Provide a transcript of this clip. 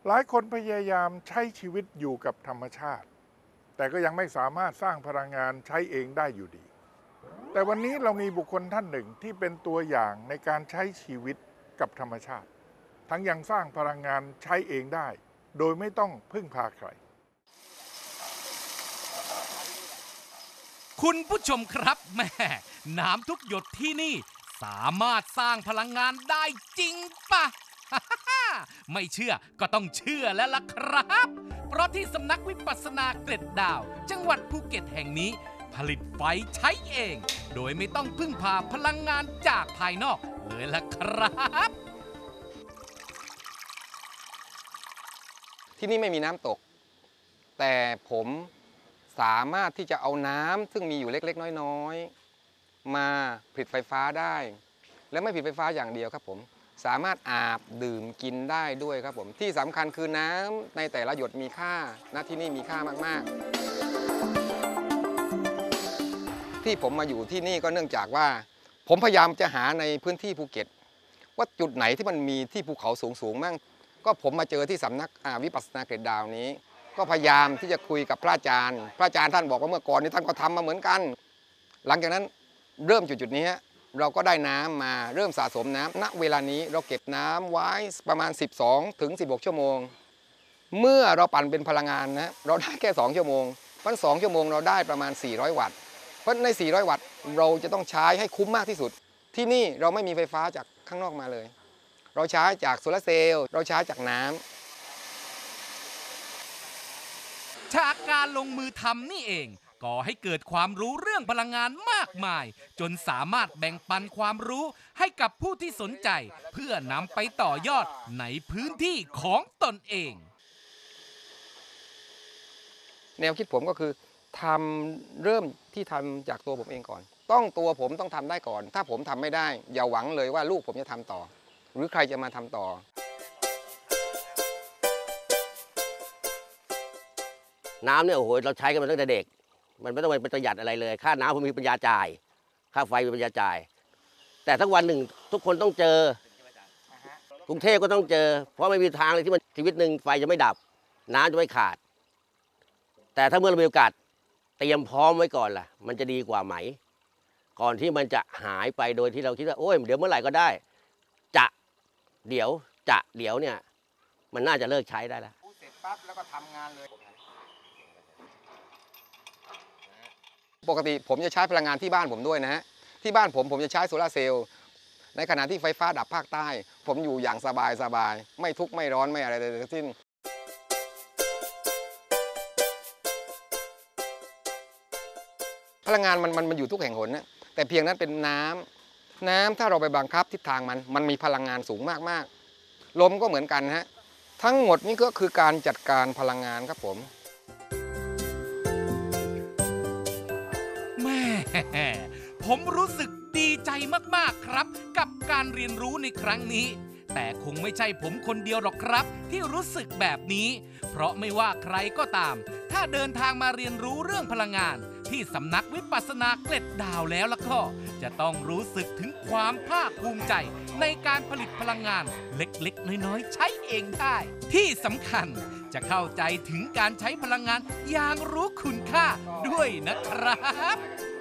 หลายคนพยายามใช้ชีวิตอยู่กับธรรมชาติแต่ก็ยังไม่สามารถสร้างพลังงานใช้เองได้อยู่ดีแต่วันนี้เรามีบุคคลท่านหนึ่งที่เป็นตัวอย่างในการใช้ชีวิตกับธรรมชาติทั้งยังสร้างพลังงานใช้เองได้โดยไม่ต้องพึ่งพาใครคุณผู้ชมครับแม่น้ำทุกหยดที่นี่สามารถสร้างพลังงานได้จริงปะ ไม่เชื่อก็ต้องเชื่อแล้วล่ะครับเพราะที่สำนักวิปัสสนาเกล็ดดาวจังหวัดภูเก็ตแห่งนี้ผลิตไฟใช้เองโดยไม่ต้องพึ่งพาพลังงานจากภายนอกเลยล่ะครับที่นี่ไม่มีน้ำตกแต่ผมสามารถที่จะเอาน้ำซึ่งมีอยู่เล็กๆน้อยๆมาผลิตไฟฟ้าได้และไม่ผลิตไฟฟ้าอย่างเดียวครับผมสามารถอาบดื่มกินได้ด้วยครับผมที่สำคัญคือน้ำในแต่ละหยดมีค่าณที่นี่มีค่ามากๆที่ผมมาอยู่ที่นี่ก็เนื่องจากว่าผมพยายามจะหาในพื้นที่ภูเก็ตว่าจุดไหนที่มันมีที่ภูเขาสูงๆมั่งก็ผมมาเจอที่สำนักวิปัสสนาเกล็ดดาวนี้ก็พยายามที่จะคุยกับพระอาจารย์ท่านบอกว่าเมื่อก่อนนี้ท่านก็ทำมาเหมือนกันหลังจากนั้นเริ่มจุดนี้เราก็ได้น้ำมาเริ่มสะสมน้ำณเวลานี้เราเก็บน้ำไว้ประมาณ12 ถึง 16 ชั่วโมงเมื่อเราปั่นเป็นพลังงานนะเราได้แค่2 ชั่วโมงเพราะ2 ชั่วโมงเราได้ประมาณ400 วัตต์เพราะใน400 วัตต์เราจะต้องใช้ให้คุ้มมากที่สุดที่นี่เราไม่มีไฟฟ้าจากข้างนอกมาเลยเราใช้จากโซลาร์เซลล์เราใช้จากน้ำจากการลงมือทำนี่เองก่อให้เกิดความรู้เรื่องพลังงานมากมายจนสามารถแบ่งปันความรู้ให้กับผู้ที่สนใจเพื่อนำไปต่อยอดในพื้นที่ของตนเองแนวคิดผมก็คือเริ่มที่ทำจากตัวผมเองก่อนตัวผมต้องทำได้ก่อนถ้าผมทำไม่ได้อย่าหวังเลยว่าลูกผมจะทำต่อหรือใครจะมาทำต่อน้ำเนี่ยโอ้โหเราใช้กันมาตั้งแต่เด็กมันไม่ต้องไปประหยัดอะไรเลยค่าน้ำผมมีปัญญาจ่ายค่าไฟมีปัญญาจ่ายแต่ทั้งวันหนึ่งทุกคนต้องเจอกรุงเทพก็ต้องเจอเพราะไม่มีทางเลยที่มันชีวิตหนึ่งไฟจะไม่ดับน้ำจะไม่ขาดแต่ถ้าเมื่อเรามีโอกาสเตรียมพร้อมไว้ก่อนล่ะมันจะดีกว่าไหมก่อนที่มันจะหายไปโดยที่เราคิดว่าโอ้ยเดี๋ยวเมื่อไหร่ก็ได้เดี๋ยวเนี่ยมันน่าจะเลิกใช้ได้แล้วเสร็จปั๊บแล้วก็ทำงานเลยปกติผมจะใช้พลังงานที่บ้านผมด้วยนะฮะที่บ้านผมจะใช้โซลาร์เซลล์ในขณะที่ไฟฟ้าดับภาคใต้ผมอยู่อย่างสบายไม่ทุกข์ไม่ร้อนไม่อะไรเลยทั้งสิ้นพลังงานมันอยู่ทุกแห่งหนนะแต่เพียงนั้นเป็นน้ำถ้าเราไปบังคับทิศทางมันมีพลังงานสูงมากๆลมก็เหมือนกันฮะทั้งหมดนี้ก็คือการจัดการพลังงานครับผมผมรู้สึกดีใจมากๆครับกับการเรียนรู้ในครั้งนี้แต่คงไม่ใช่ผมคนเดียวหรอกครับที่รู้สึกแบบนี้เพราะไม่ว่าใครก็ตามถ้าเดินทางมาเรียนรู้เรื่องพลังงานที่สำนักวิปัสสนาเกล็ดดาวแล้วล่ะก็จะต้องรู้สึกถึงความภาคภูมิใจในการผลิตพลังงานเล็กๆน้อยๆใช้เองได้ที่สำคัญจะเข้าใจถึงการใช้พลังงานอย่างรู้คุณค่าด้วยนะครับ